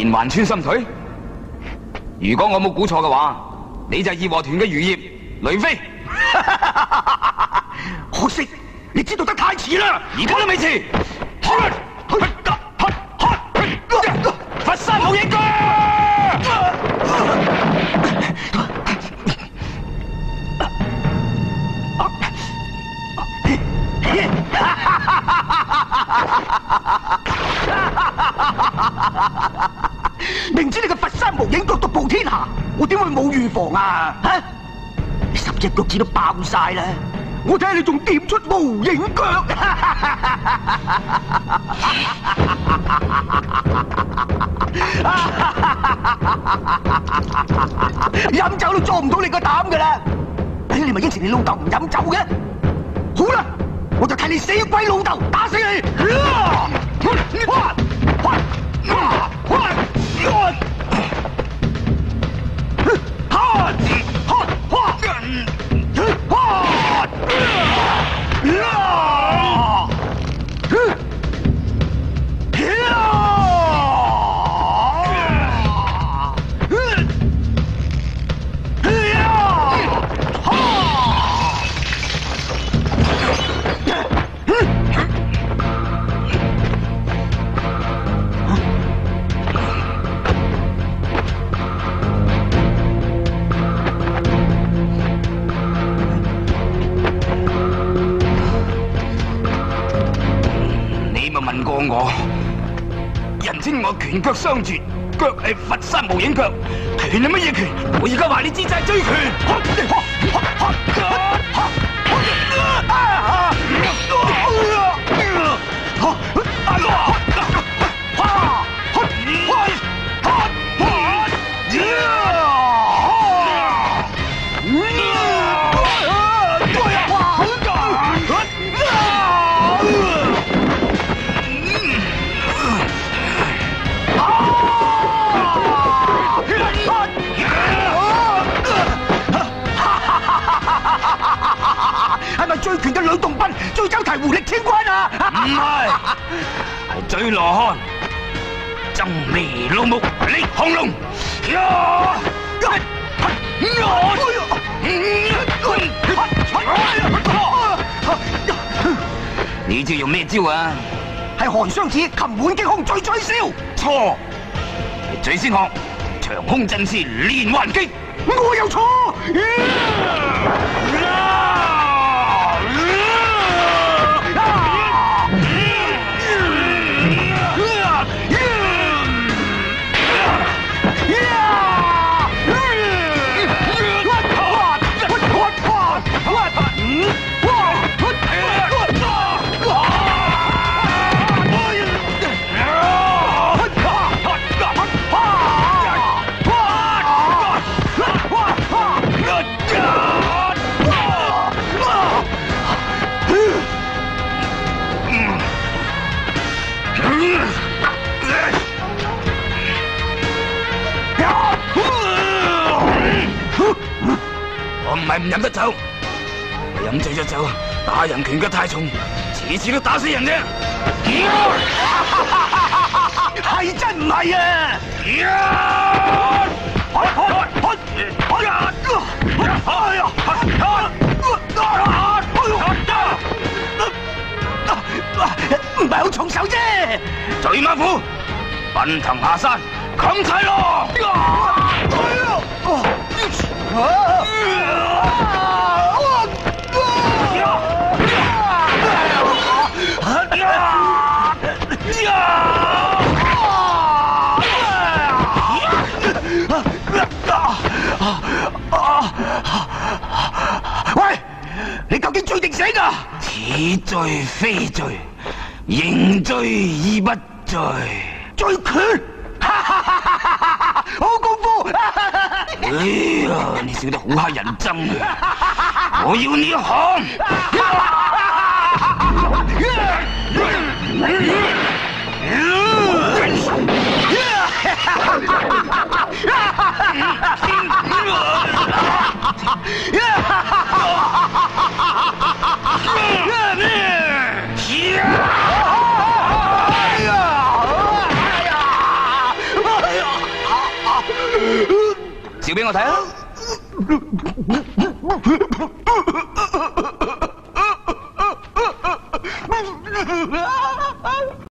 連環穿心腿。如果我冇估錯嘅話，你就係義和團嘅餘孽雷飛。 可惜你知道得太遲啦， 而家都未遲。佛山無影腳。 明知你個佛山無影腳獨步天下，我點會冇預防啊？吓，你10隻腳趾都爆晒啦！我睇下你仲點出無影腳？飲酒都裝唔到你個膽噶啦！你咪應承你老豆唔飲酒嘅？好啦，我就睇你死鬼老豆打死你！ 人稱我拳腳相絕，腳係佛山無影腳，拳係乜嘢拳？我而家話你知就係追拳。追拳嘅呂洞賓追周提狐狸清關啊！唔係，係追羅漢、爭眉怒目、力亢龍。你知用咩招啊？係寒霜子擒滿擊空最燒。錯，係最先學長空振翅連環擊。我又錯。我唔係唔飲得酒，我飲醉咗酒，打人拳腳太重，次次都打死人啫。係真唔係啊？唔係好重手啫。醉馬虎，奔騰下山，冚齊咯！喂，你究竟醉定醒啊？似醉非醉，認醉而不醉。醉拳，好功夫！哎呀，你笑得好乞人憎啊！我要你喊！ 笑俾我睇啊！